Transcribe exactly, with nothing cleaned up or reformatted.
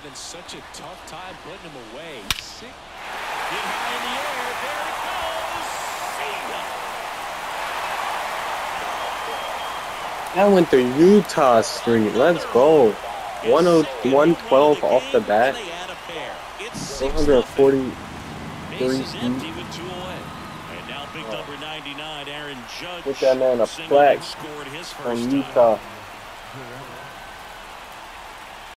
having such a tough time putting him away. Sick. Get high in the air. There it goes. See ya. That went to Utah Street. Let's go. one oh one twelve off the bat. one forty-three feet. Get that man a plaque from Utah.